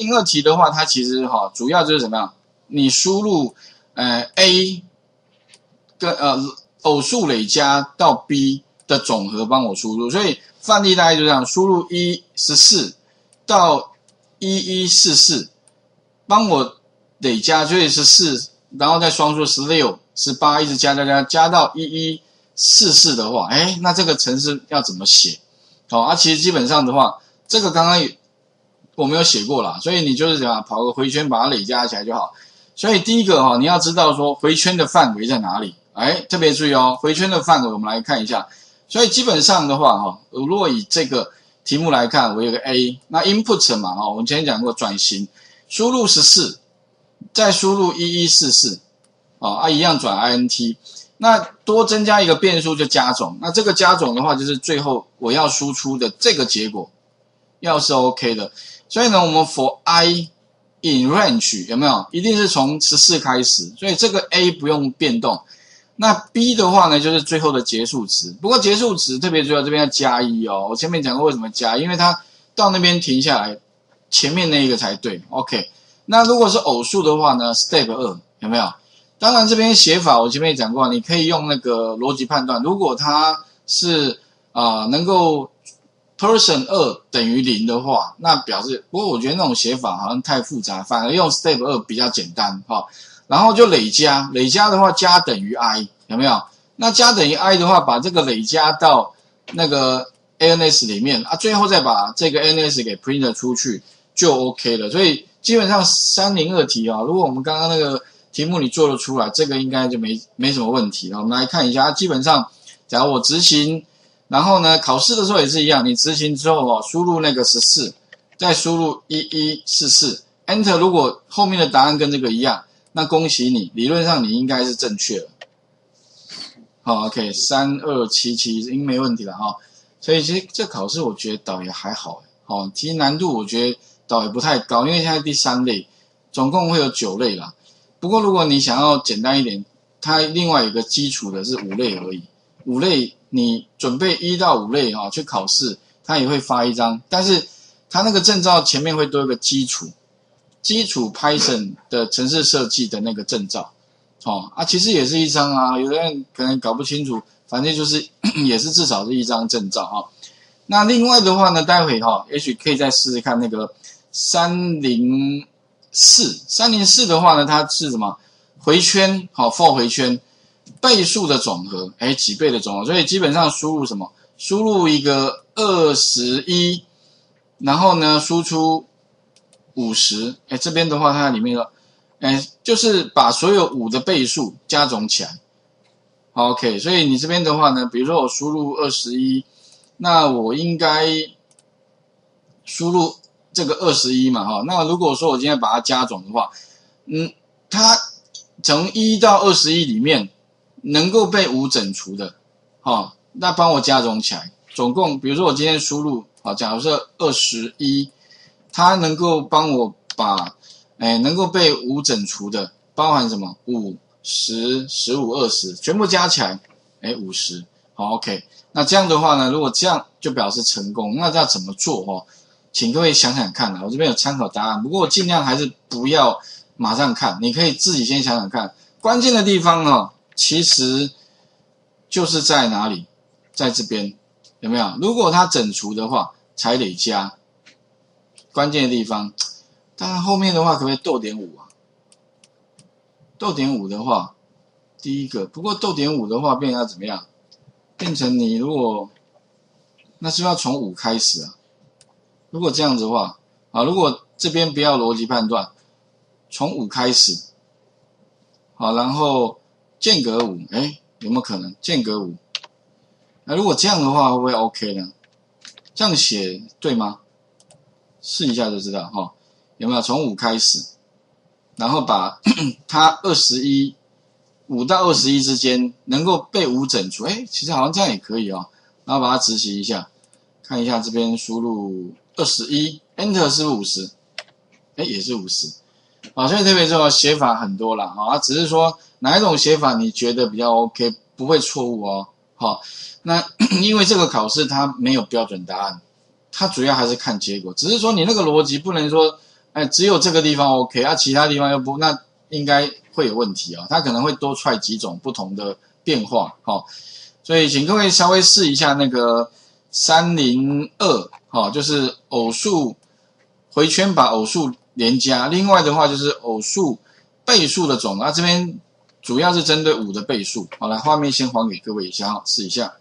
因二题的话，它其实主要就是什么样？你输入A 跟偶数累加到 B 的总和帮我输入，所以范例大概就这样，输入114到1144，帮我累加，所以14，然后再双数16、18，一直加到1144的话，那这个程式要怎么写？其实基本上的话，这个刚刚我没有写过啦，所以你就是怎样跑个回圈把它累加起来就好。所以第一个你要知道说回圈的范围在哪里，特别注意回圈的范围我们来看一下。所以基本上的话如果以这个题目来看，我有个 A， 那 input 嘛我们前面讲过转型，输入14，再输入1144，一样转 int。那多增加一个变数就加总，那这个加总的话就是最后我要输出的这个结果要是 OK 的。所以呢，我们 for i in range 有没有？一定是从14开始，所以这个 A 不用变动。那 B 的话呢，就是最后的结束值。不过结束值特别注意这边要加1我前面讲过为什么加，因为它到那边停下来，前面那一个才对。OK， 那如果是偶数的话呢 ，step 2有没有？当然这边写法我前面也讲过，你可以用那个逻辑判断，如果它是能够 person 2等于0的话，那表示，不过我觉得那种写法好像太复杂，反而用 step 2比较简单然后就累加的话加等于 i 有没有？那加等于 i 的话，把这个累加到那个 ANS 里面最后再把这个 ANS 给 print 出去就 OK 了。所以基本上302题如果我们刚刚那个题目你做得出来，这个应该就没什么问题了。我们来看一下，基本上假如我执行，然后呢考试的时候也是一样，你执行之后输入那个14，再输入1144 Enter， 如果后面的答案跟这个一样，那恭喜你，理论上你应该是正确了。OK， 3277应该没问题了所以其实这考试我觉得倒也还好其实难度我觉得倒也不太高，因为现在第3类，总共会有9类啦。不过如果你想要简单一点，它另外有一个基础的是5类而已。5类你准备1到5类去考试，它也会发一张，但是它那个证照前面会多一个基础 Python 的程式设计的那个证照其实也是一张有的人可能搞不清楚，反正就是也是至少是一张证照那另外的话呢，待会也许可以再试试看那个304的话呢，它是什么回圈for 回圈倍数的总和几倍的总和，所以基本上输入什么？输入一个21，然后呢输出50，这边的话它里面就是把所有5的倍数加总起来。OK， 所以你这边的话呢，比如说我输入21，那我应该输入这个21嘛那如果说我今天把它加总的话，它从1到21里面能够被5整除的那帮我加总起来，总共比如说我今天输入假如是21，它能够帮我把能够被5整除的包含什么5、10、15、20全部加起来50。OK， 那这样的话呢，如果这样就表示成功，那要怎么做请各位想想看我这边有参考答案，不过我尽量还是不要马上看，你可以自己先想想看。关键的地方其实就是在哪里，在这边有没有？如果它整除的话才得加，关键的地方。当然后面的话可不可以逗点5逗点5的话，第一个，不过逗点5的话变成要怎么样？变成你如果那是要从5开始如果这样子的话如果这边不要逻辑判断，从5开始然后间隔5，有没有可能间隔5？那如果这样的话会不会 OK 呢？这样写对吗？试一下就知道有没有从5开始，然后把它5到21之间能够被5整除，其实好像这样也可以然后把它执行一下，看一下这边输入21 Enter 是不是50？也是50。所以特别说写法很多啦只是说哪一种写法你觉得比较 OK， 不会错误那因为这个考试它没有标准答案，它主要还是看结果，只是说你那个逻辑不能说只有这个地方 OK，其他地方又不，那应该会有问题啊，它可能会多出来几种不同的变化，所以请各位稍微试一下那个302，就是偶数回圈把偶数连加，另外的话就是偶数倍数的总，这边主要是针对5的倍数，好，来画面先还给各位一下，试一下。